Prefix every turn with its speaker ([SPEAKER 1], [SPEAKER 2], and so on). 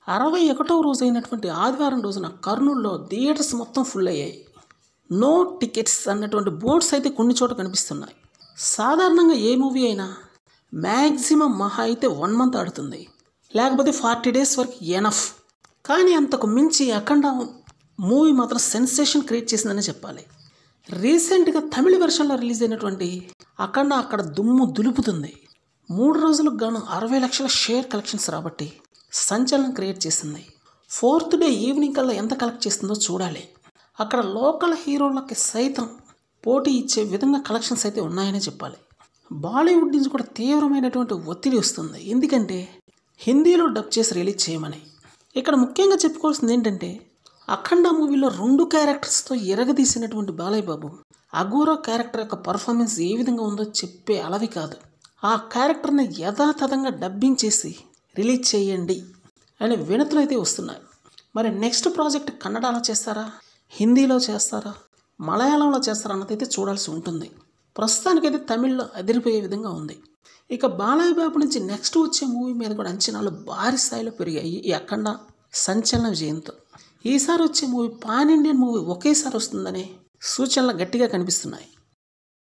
[SPEAKER 1] 61వ రోజు అయినటువంటి ఆదివారం రోజున కర్నూలులో థియేటర్స్ మొత్తం ఫుల్ అయ్యాయి. నో టికెట్స్ అన్నటువంటి బోర్డ్స్ అయితే కొన్ని చోట కనిపిస్తున్నాయి. సాధారణంగా ఏ మూవీ అయినా మ్యాక్సిమం మహా అయితే 1 మంత్ ఆడుతుంది, లేకపోతే 40 డేస్ వరకు ఎనఫ్. కానీ అంతకు మించి అఖండ మూవీ మాత్రం సెన్సేషన్ క్రియేట్ చేసిందని చెప్పాలి. రీసెంట్గా తమిళ వెర్షన్లో రిలీజ్ అయినటువంటి అఖండ అక్కడ దుమ్ము దులుపుతుంది. 3 రోజులకు గాను 60 లక్షల షేర్ కలెక్షన్స్ రాబట్టి సంచలనం క్రియేట్ చేసింది. 4th డే ఈవినింగ్ కల్లా ఎంత కలెక్ట్ చేస్తుందో చూడాలి. అక్కడ లోకల్ హీరోలకి సైతం పోటీ ఇచ్చే విధంగా కలెక్షన్స్ అయితే ఉన్నాయని చెప్పాలి. బాలీవుడ్ నుంచి కూడా తీవ్రమైనటువంటి ఒత్తిడి వస్తుంది, ఎందుకంటే హిందీలో డబ్ చేసి రిలీజ్ చేయమని. ఇక్కడ ముఖ్యంగా చెప్పుకోవాల్సింది ఏంటంటే అఖండ మూవీలో 2 క్యారెక్టర్స్తో ఎరగదీసినటువంటి బాలయ్య బాబు అఘోరా క్యారెక్టర్ యొక్క పర్ఫార్మెన్స్ ఏ విధంగా ఉందో చెప్పే అలవి కాదు. ఆ క్యారెక్టర్ని యథాతథంగా డబ్బింగ్ చేసి రిలీజ్ చేయండి అనే వినతులు అయితే వస్తున్నాయి. మరి నెక్స్ట్ ప్రాజెక్ట్ కన్నడలో చేస్తారా, హిందీలో చేస్తారా, మలయాళంలో చేస్తారా అన్నదైతే చూడాల్సి ఉంటుంది. ప్రస్తుతానికైతే తమిళ్లో అదిరిపోయే విధంగా ఉంది. ఇక బాలయ్య బాబు నుంచి నెక్స్ట్ వచ్చే మూవీ మీద కూడా అంచనాలు భారీ స్థాయిలో పెరిగాయి ఈ అఖండ సంచలన విజయంతో. ఈసారి వచ్చే మూవీ పాన్ ఇండియన్ మూవీ ఒకేసారి వస్తుందనే సూచనలు గట్టిగా కనిపిస్తున్నాయి.